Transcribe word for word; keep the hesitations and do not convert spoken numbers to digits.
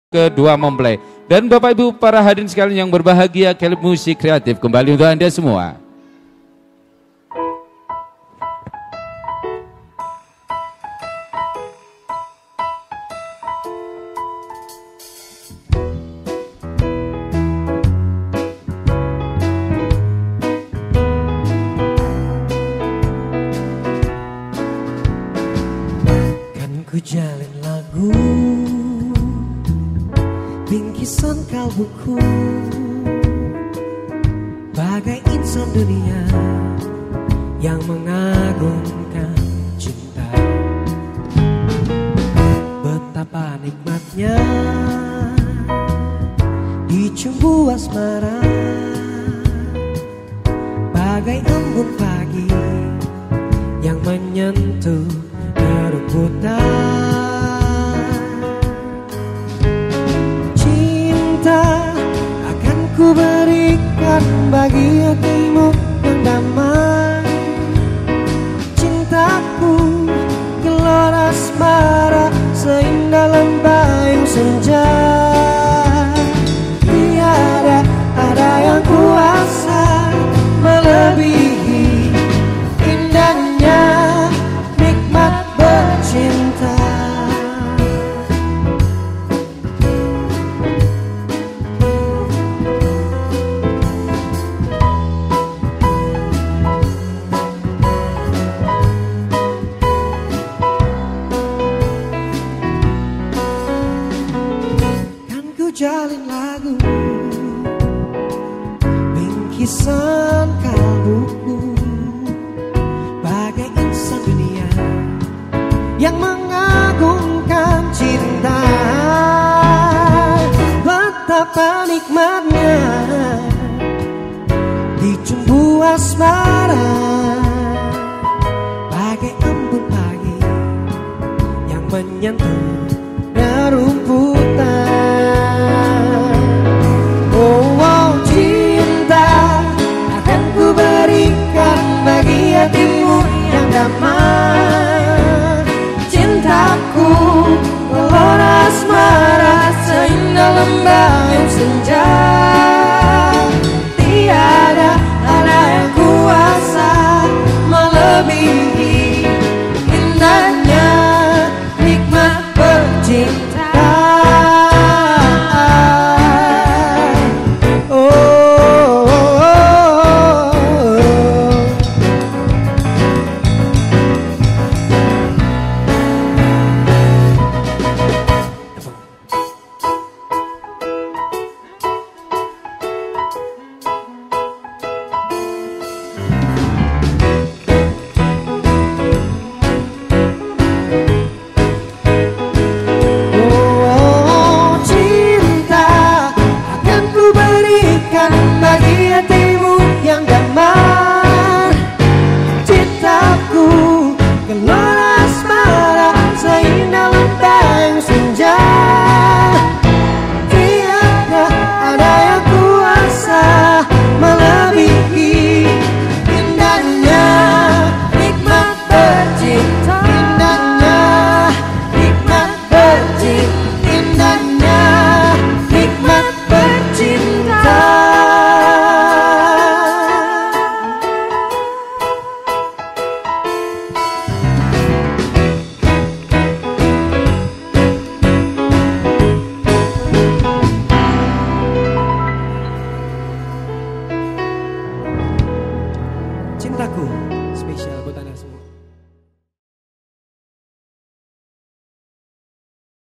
kedua mempelai. Dan Bapak Ibu para hadirin sekalian yang berbahagia, kaleb musik kreatif kembali untuk Anda semua. Kan ku jalin lagu bingkisan kalbuku, bagai insan dunia yang mengagungkan cinta. Betapa nikmatnya dicumbu asmara, bagai embun pagi yang menyentuh rumputan. Ku berikan bagi hatimu yang damai, cintaku gelora asmara seindah lembayung senja. Tiada ada yang kuasa melebihi indahnya nikmat bercinta. Jalin lagu bingkisan kalbuku, bagai insan dunia yang mengagungkan cinta. Betapa nikmatnya dicumbu asmara, bagai embun pagi yang menyentuh rumputan. Bagi hatimu yang damai, cintaku gelora asmara seindah lembayung senja. Tiada ada yang kuasa melebihi indahnya nikmat bercinta. Cintaku spesial buat Anda semua.